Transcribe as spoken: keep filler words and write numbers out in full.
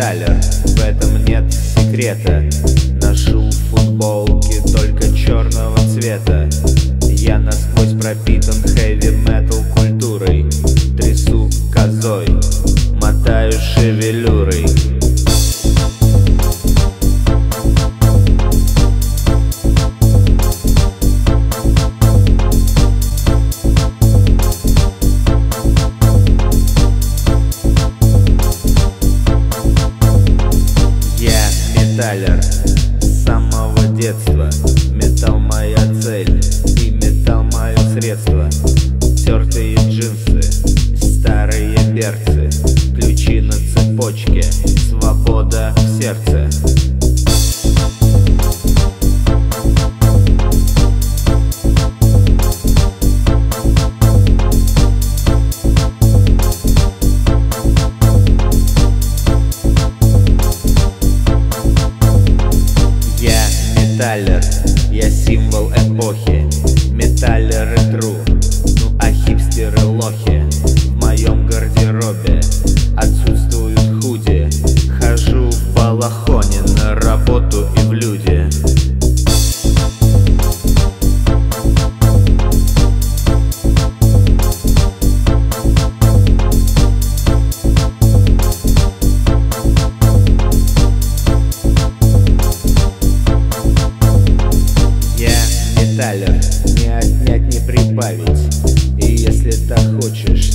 металлер, в этом нет секрета. Ношу футболки только черного цвета. Я насквозь пропитан хэви-метал культурой. Трясу козой, мотаю шевелюрой. Металлер с самого детства. Металл моя цель и металл мое средство. Тертые джинсы, старые берцы, ключи на цепочке, свобода в сердце. Металлер, я символ эпохи. Металлеры тру, ну а хипстеры лохи. В моем гардеробе отсутствуют худи. Хожу в балахоне на работу и в люди. Металлер, не отнять, не прибавить. И если так хочешь,